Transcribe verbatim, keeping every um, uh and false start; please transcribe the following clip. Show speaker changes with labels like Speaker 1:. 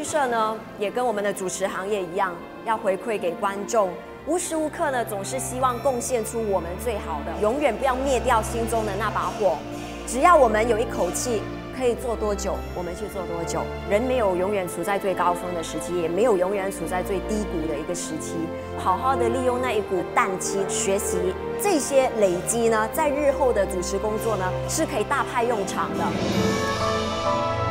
Speaker 1: 剧社呢，也跟我们的主持行业一样，要回馈给观众。无时无刻呢，总是希望贡献出我们最好的，永远不要灭掉心中的那把火。只要我们有一口气，可以做多久，我们去做多久。人没有永远处在最高峰的时期，也没有永远处在最低谷的一个时期。好好的利用那一股淡气，学习这些累积呢，在日后的主持工作呢，是可以大派用场的。